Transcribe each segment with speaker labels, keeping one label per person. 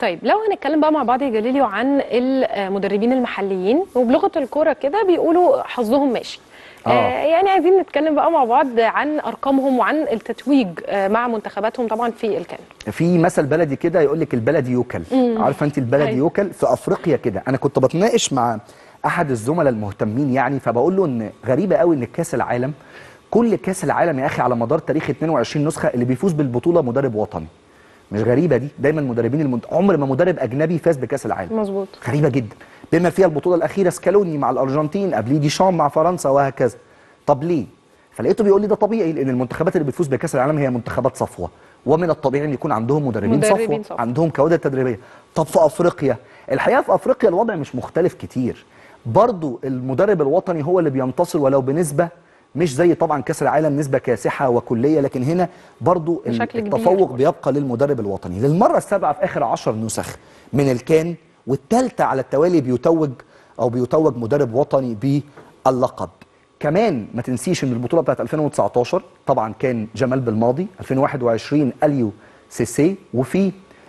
Speaker 1: طيب لو هنتكلم بقى مع بعض يا جليليو عن المدربين المحليين، وبلغه الكوره كده بيقولوا حظهم ماشي. يعني عايزين نتكلم بقى مع بعض عن ارقامهم وعن التتويج مع منتخباتهم طبعا في الكان.
Speaker 2: في مثل بلدي كده يقول لك البلدي يوكل. عارفه انت البلدي يوكل في افريقيا كده. انا كنت بتناقش مع احد الزملاء المهتمين يعني، فبقول له ان غريبه قوي ان كاس العالم، كل كاس العالم يا اخي على مدار تاريخ 22 نسخه اللي بيفوز بالبطوله مدرب وطني. مش غريبه دي؟ دايما مدربين عمر ما مدرب اجنبي فاز بكاس العالم.
Speaker 1: مظبوط.
Speaker 2: غريبه جدا. بما فيها البطوله الاخيره سكالوني مع الارجنتين، قبليه ديشام مع فرنسا وهكذا. طب ليه؟ فلقيته بيقول لي ده طبيعي، لان المنتخبات اللي بتفوز بكاس العالم هي منتخبات صفوه، ومن الطبيعي ان يكون عندهم مدربين صفوه، عندهم كوادر تدريبيه. طب في افريقيا، الحقيقه في افريقيا الوضع مش مختلف كتير. برضو المدرب الوطني هو اللي بينتصر، ولو بنسبه مش زي طبعا كاس العالم نسبه كاسحه وكليه، لكن هنا برضو التفوق بيبقى للمدرب الوطني. للمره السابعه في اخر 10 نسخ من الكان، والثالثه على التوالي بيتوج مدرب وطني باللقب. كمان ما تنسيش ان البطوله بتاعت 2019 طبعا كان جمال بالماضي، 2021 اليو سيسي، وفي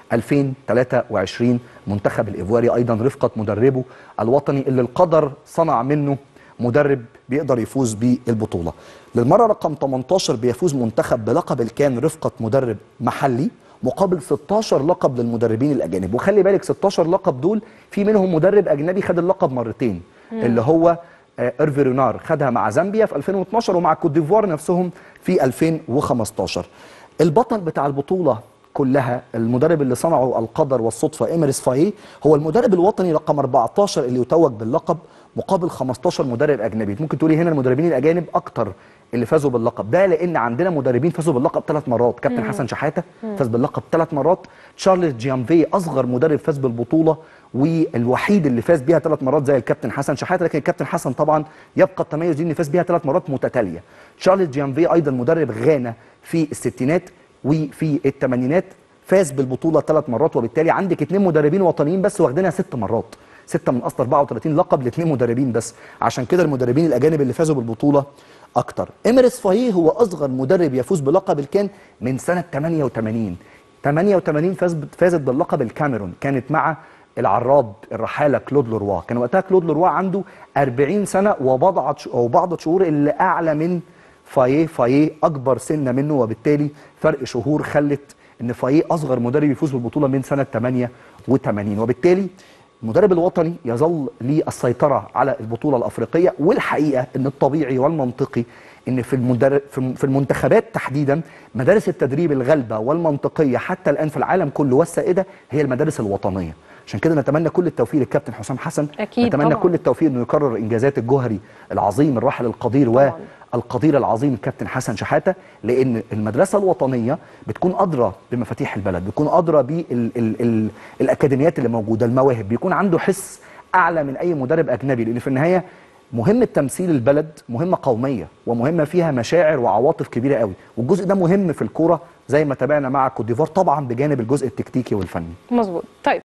Speaker 2: 2023 منتخب الايفواري ايضا رفقه مدربه الوطني اللي القدر صنع منه مدرب بيقدر يفوز بالبطوله. للمره رقم 18 بيفوز منتخب بلقب الكان رفقه مدرب محلي مقابل 16 لقب للمدربين الاجانب. وخلي بالك 16 لقب دول في منهم مدرب اجنبي خد اللقب مرتين، اللي هو إيرفي رونار، خدها مع زامبيا في 2012 ومع كوت ديفوار نفسهم في 2015. البطل بتاع البطوله كلها، المدرب اللي صنعه القدر والصدفه إميريس فايه، هو المدرب الوطني رقم 14 اللي يتوج باللقب مقابل 15 مدرب اجنبي. ممكن تقولي هنا المدربين الاجانب اكتر اللي فازوا باللقب ده، لان عندنا مدربين فازوا باللقب 3 مرات. كابتن حسن شحاته فاز باللقب 3 مرات، تشارلز جيانفي اصغر مدرب فاز بالبطوله والوحيد اللي فاز بيها 3 مرات زي الكابتن حسن شحاته، لكن الكابتن حسن طبعا يبقى التميز دي ان فاز بيها 3 مرات متتاليه. تشارلز جيانفي ايضا مدرب غانا في الستينات وفي الثمانينات فاز بالبطوله 3 مرات، وبالتالي عندك 2 مدربين وطنيين بس واخدينها 6 مرات، 6 من اصل 34 لقب ل2 مدربين بس. عشان كده المدربين الاجانب اللي فازوا بالبطوله اكتر. إميريس فايه هو اصغر مدرب يفوز بلقب الكان من سنه 88. 88 فازت باللقب الكاميرون، كانت مع العراب الرحاله كلود لوروا. كان وقتها كلود لوروا عنده 40 سنه وبعض شهور اللي اعلى من فايه اكبر سنه منه، وبالتالي فرق شهور خلت ان فايه اصغر مدرب يفوز بالبطوله من سنه 88. وبالتالي المدرب الوطني يظل ليه السيطره على البطوله الافريقيه. والحقيقه ان الطبيعي والمنطقي ان في المنتخبات تحديدا مدارس التدريب الغالبه والمنطقيه حتى الان في العالم كله والسائده هي المدارس الوطنيه. عشان كده نتمنى كل التوفيق للكابتن حسام حسن،
Speaker 1: أكيد
Speaker 2: نتمنى
Speaker 1: طبعا.
Speaker 2: كل التوفيق انه يكرر انجازات الجوهري العظيم الراحل القدير والقدير العظيم الكابتن حسن شحاته، لان المدرسه الوطنيه بتكون ادرى بمفاتيح البلد، بتكون ادرى بالاكاديميات اللي موجوده، المواهب، بيكون عنده حس اعلى من اي مدرب اجنبي، لان في النهايه مهمه تمثيل البلد مهمه قوميه ومهمه فيها مشاعر وعواطف كبيره قوي، والجزء ده مهم في الكوره زي ما تابعنا مع كوت ديفوار طبعا بجانب الجزء التكتيكي والفني.
Speaker 1: مظبوط. طيب